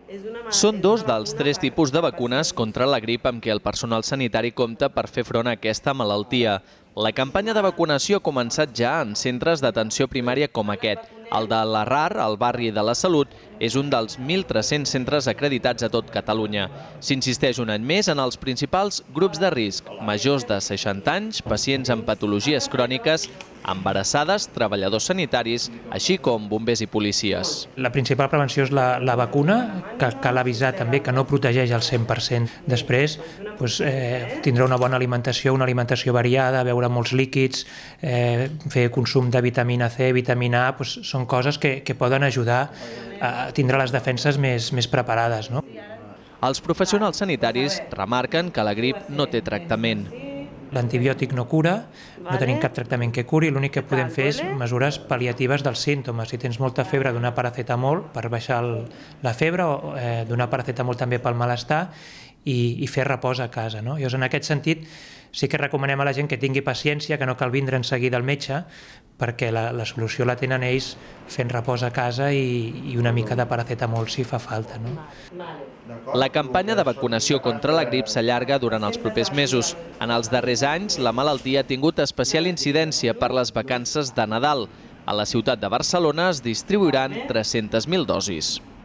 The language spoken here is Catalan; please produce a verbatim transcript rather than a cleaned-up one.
Són dos dels tres tipus de vacunes contra la grip amb què el personal sanitari compta per fer front a aquesta malaltia. La campanya de vacunació ha començat ja en centres d'atenció primària com aquest. El de la R A R, al barri de la Salut, és un dels mil tres-cents centres acreditats a tot Catalunya. S'insisteix un any més en els principals grups de risc: majors de seixanta anys, pacients amb patologies cròniques, embarassades, treballadors sanitaris, així com bombers i policies. La principal prevenció és la, la vacuna, que cal avisar també que no protegeix al cent per cent. Després, doncs, eh, tindrà una bona alimentació, una alimentació variada, beure molts líquids, eh, fer consum de vitamina C, vitamina A, doncs, són coses que, que poden ajudar a tindre les defenses més, més preparades, no? Els professionals sanitaris remarquen que la grip no té tractament. L'antibiòtic no cura, no tenim cap tractament que curi, l'únic que podem fer és mesures pal·liatives dels símptomes. Si tens molta febre, donar paracetamol per baixar el, la febre, o eh, donar paracetamol també pel malestar i, i fer repòs a casa, no? Llavors, en aquest sentit, sí que recomanem a la gent que tingui paciència, que no cal vindre en seguida al metge, perquè la, la solució la tenen ells fent repòs a casa i, i una mica de paracetamol si fa falta, no? La campanya de vacunació contra la grip s'allarga durant els propers mesos. En els darrers anys, la malaltia ha tingut especial incidència per les vacances de Nadal. A la ciutat de Barcelona es distribuiran tres-centes mil dosis.